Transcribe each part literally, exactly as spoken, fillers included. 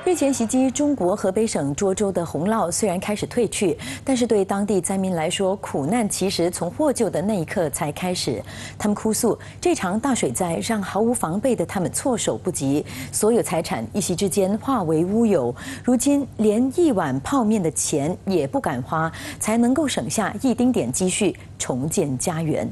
日前袭击中国河北省涿州的洪涝虽然开始退去，但是对当地灾民来说，苦难其实从获救的那一刻才开始。他们哭诉，这场大水灾让毫无防备的他们措手不及，所有财产一夕之间化为乌有。如今连一碗泡面的钱也不敢花，才能够省下一丁点积蓄，重建家园。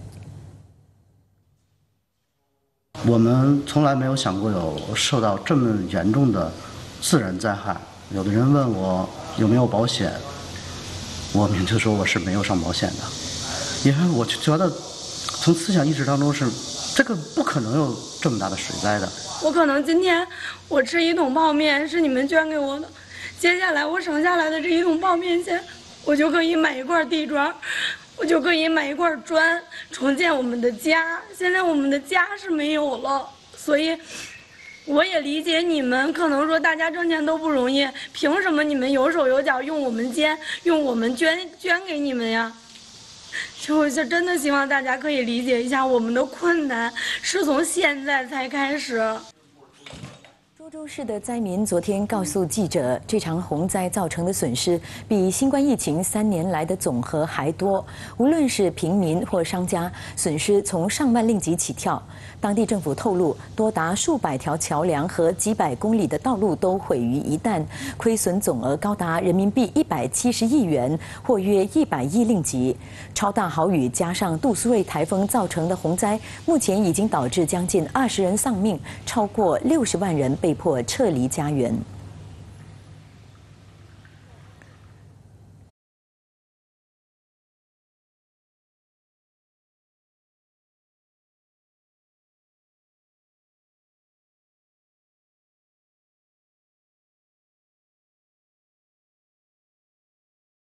我们从来没有想过有受到这么严重的自然灾害。有的人问我有没有保险，我明确说我是没有上保险的，因为我就觉得从思想意识当中是这个不可能有这么大的水灾的。 我可能今天我吃一桶泡面是你们捐给我的，接下来我省下来的这一桶泡面钱，我就可以买一块地砖。 我就可以买一块砖，重建我们的家。现在我们的家是没有了，所以我也理解你们。可能说大家挣钱都不容易，凭什么你们有手有脚用我们捐，用我们捐捐给你们呀？所以我是真的希望大家可以理解一下，我们的困难是从现在才开始。 涿州市的灾民昨天告诉记者，这场洪灾造成的损失比新冠疫情三年来的总和还多。无论是平民或商家，损失从上万令吉起跳。当地政府透露，多达数百条桥梁和几百公里的道路都毁于一旦，亏损总额高达人民币一百七十亿元，或约一百亿令吉。超大豪雨加上杜苏芮台风造成的洪灾，目前已经导致将近二十人丧命，超过六十万人被迫撤离家园。